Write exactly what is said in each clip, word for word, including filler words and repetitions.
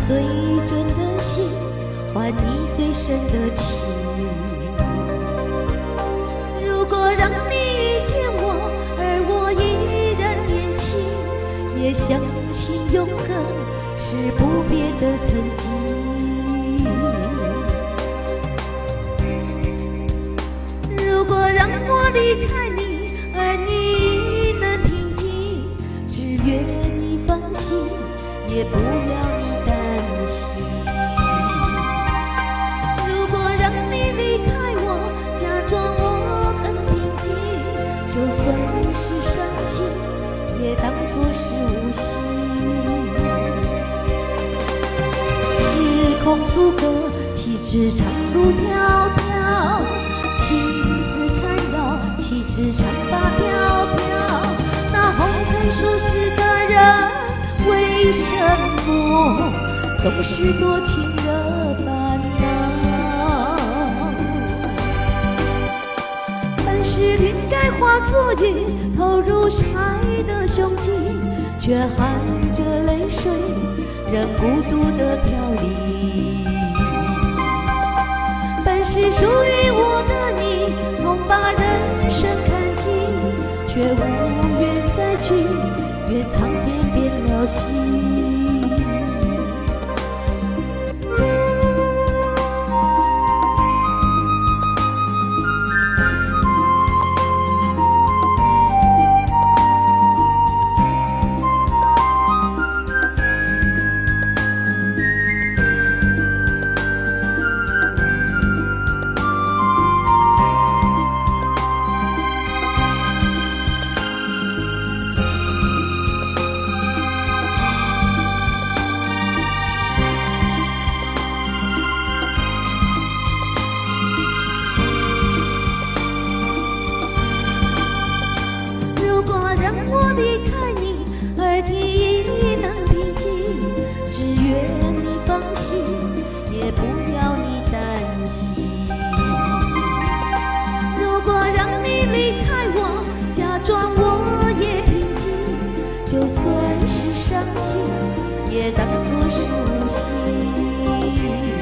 最真的心，换你最深的情。如果让你遇见我，而我依然年轻，也相信永恒是不变的曾经。如果让我离开你，而你能平静，只愿你放心，也不要你担心。如果让你离开我，假装我很平静，就算是伤心，也当作是无心。时空阻隔，岂知长路迢迢，情丝缠绕，岂知长发飘飘。那红尘俗世的人，为什么总是多情惹烦恼？本是云该化作雨，投入海的胸襟，却含着泪水，任孤独的飘零。本是属于我的你，痛把人生看尽，却无缘再聚，愿苍天变了心。离开你，而你能平静，只愿你放心，也不要你担心。如果让你离开我，假装我也平静，就算是伤心，也当作是无心。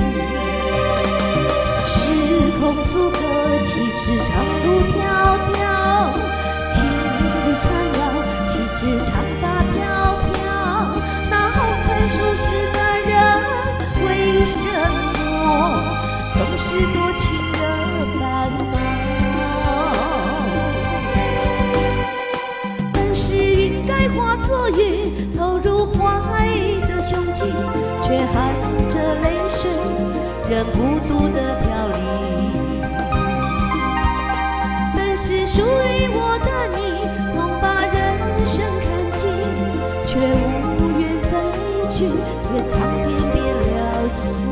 时空阻隔，岂知长路迢迢，情丝缠绕，岂知长发飘飘。那红尘俗世的人，为什么总是多情惹烦恼？本是云该化作雨，投入怀的胸襟，却含着泪水，任孤独的飘零。本是属于我的你，痛把人生看尽，却无缘再聚，愿苍天变了心。